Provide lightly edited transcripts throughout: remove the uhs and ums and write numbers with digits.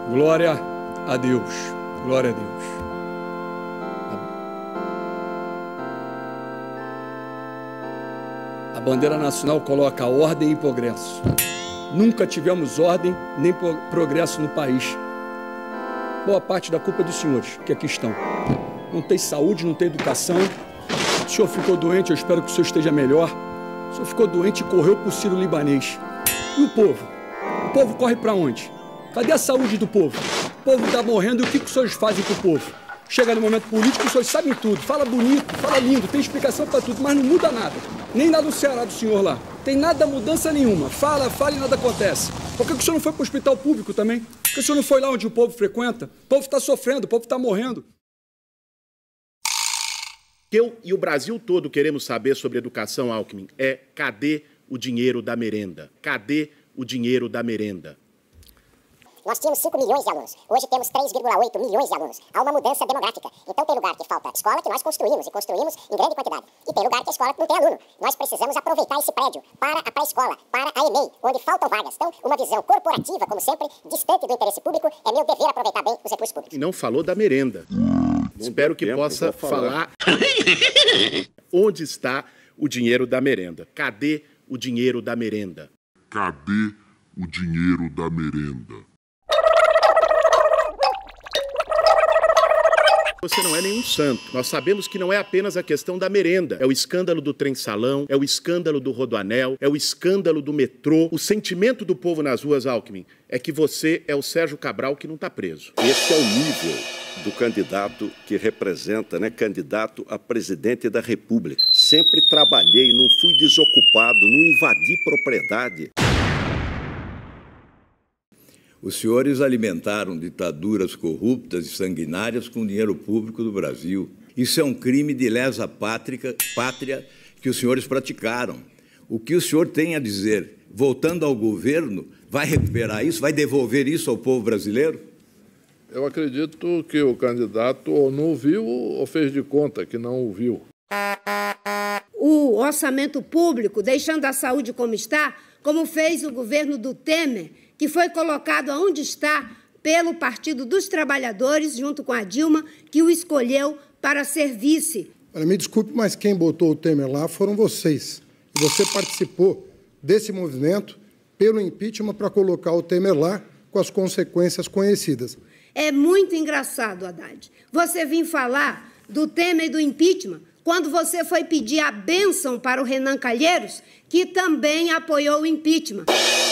Glória a Deus. Glória a Deus. A bandeira nacional coloca ordem e progresso. Nunca tivemos ordem nem progresso no país. Boa parte da culpa é dos senhores que aqui estão. Não tem saúde, não tem educação. O senhor ficou doente, eu espero que o senhor esteja melhor. O senhor ficou doente e correu para o Sírio-Libanês. E o povo? O povo corre para onde? Cadê a saúde do povo? O povo está morrendo e o que os senhores fazem com o povo? Chega no momento político, os senhores sabem tudo. Fala bonito, fala lindo, tem explicação para tudo, mas não muda nada. Nem lá no Ceará do senhor lá. Tem nada, mudança nenhuma. Fala e nada acontece. Por que o senhor não foi para o hospital público também? Por que o senhor não foi lá onde o povo frequenta? O povo está sofrendo, o povo está morrendo. Eu e o Brasil todo queremos saber sobre educação, Alckmin, cadê o dinheiro da merenda? Cadê o dinheiro da merenda? Nós tínhamos 5 milhões de alunos. Hoje temos 3,8 milhões de alunos. Há uma mudança demográfica. Então tem lugar que falta escola que nós construímos, e construímos em grande quantidade. E tem lugar que a escola não tem aluno. Nós precisamos aproveitar esse prédio para a pré-escola, para a EMEI, onde faltam vagas. Então, uma visão corporativa, como sempre, distante do interesse público, é meu dever aproveitar bem os recursos públicos. E não falou da merenda. Espero que possa falar onde está o dinheiro da merenda. Cadê o dinheiro da merenda? Cadê o dinheiro da merenda? Você não é nenhum santo. Nós sabemos que não é apenas a questão da merenda. É o escândalo do trem-salão, é o escândalo do rodoanel, é o escândalo do metrô. O sentimento do povo nas ruas, Alckmin, é que você é o Sérgio Cabral que não está preso. Esse é o nível do candidato que representa, candidato a presidente da República. Sempre trabalhei, não fui desocupado, não invadi propriedade. Os senhores alimentaram ditaduras corruptas e sanguinárias com dinheiro público do Brasil. Isso é um crime de lesa pátria que os senhores praticaram. O que o senhor tem a dizer, voltando ao governo, vai recuperar isso, vai devolver isso ao povo brasileiro? Eu acredito que o candidato ou não viu ou fez de conta que não o viu. O orçamento público, deixando a saúde como está, como fez o governo do Temer, que foi colocado aonde está pelo Partido dos Trabalhadores, junto com a Dilma, que o escolheu para ser vice. Olha, me desculpe, mas quem botou o Temer lá foram vocês. E você participou desse movimento pelo impeachment para colocar o Temer lá com as consequências conhecidas. É muito engraçado, Haddad. Você vir falar do Temer e do impeachment quando você foi pedir a bênção para o Renan Calheiros, que também apoiou o impeachment.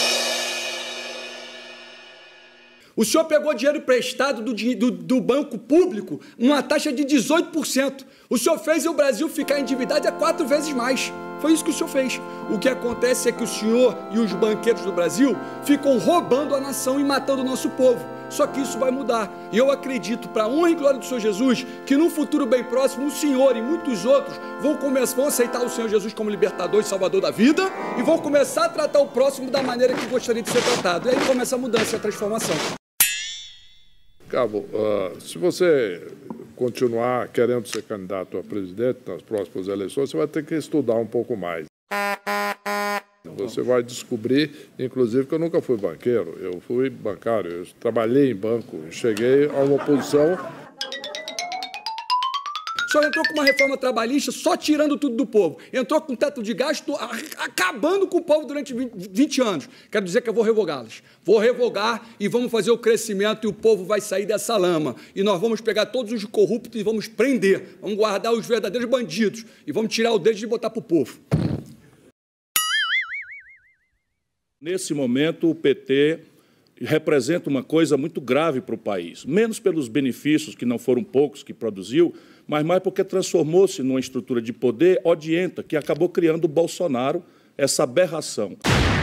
O senhor pegou dinheiro emprestado do banco público, uma taxa de 18%. O senhor fez o Brasil ficar endividado 4 vezes mais. Foi isso que o senhor fez. O que acontece é que o senhor e os banqueiros do Brasil ficam roubando a nação e matando o nosso povo. Só que isso vai mudar. E eu acredito, para a honra e glória do Senhor Jesus, que num futuro bem próximo, o senhor e muitos outros vão aceitar o Senhor Jesus como libertador e salvador da vida e vão começar a tratar o próximo da maneira que gostaria de ser tratado. E aí começa a mudança e a transformação. Cabo, se você continuar querendo ser candidato a presidente nas próximas eleições, você vai ter que estudar um pouco mais. Você vai descobrir, inclusive, que eu nunca fui banqueiro, eu fui bancário, eu trabalhei em banco, cheguei a uma posição... O senhor entrou com uma reforma trabalhista só tirando tudo do povo. Entrou com teto de gasto, acabando com o povo durante 20 anos. Quero dizer que eu vou revogá-las. Vou revogar e vamos fazer o crescimento e o povo vai sair dessa lama. E nós vamos pegar todos os corruptos e vamos prender. Vamos guardar os verdadeiros bandidos e vamos tirar o deles e botar para o povo. Nesse momento, o PT representa uma coisa muito grave para o país. Menos pelos benefícios, que não foram poucos, que produziu, mas mais porque transformou-se numa estrutura de poder odienta, que acabou criando o Bolsonaro, essa aberração.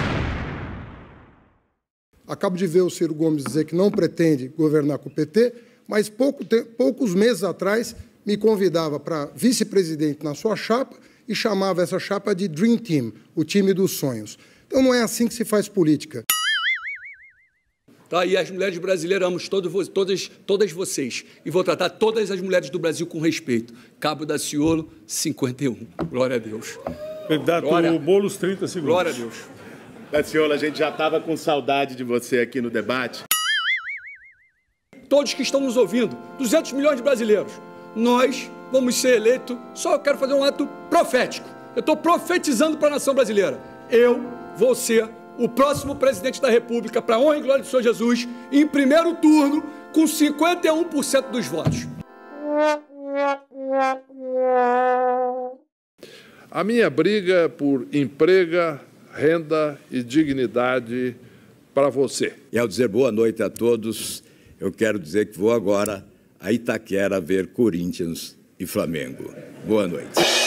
Acabo de ver o Ciro Gomes dizer que não pretende governar com o PT, mas poucos meses atrás me convidava para vice-presidente na sua chapa e chamava essa chapa de Dream Team, o time dos sonhos. Então não é assim que se faz política. Tá? E as mulheres brasileiras, amo todas vocês. E vou tratar todas as mulheres do Brasil com respeito. Cabo Daciolo, 51. Glória a Deus. Candidato Boulos, 30 segundos. Glória a Deus. Daciolo, a gente já estava com saudade de você aqui no debate. todos que estão nos ouvindo, 200 milhões de brasileiros, nós vamos ser eleitos, só eu quero fazer um ato profético. Eu estou profetizando para a nação brasileira. Eu vou ser o próximo presidente da República, para a honra e glória do Senhor Jesus, em primeiro turno, com 51% dos votos. A minha briga é por emprego, renda e dignidade para você. E ao dizer boa noite a todos, eu quero dizer que vou agora a Itaquera ver Corinthians e Flamengo. Boa noite.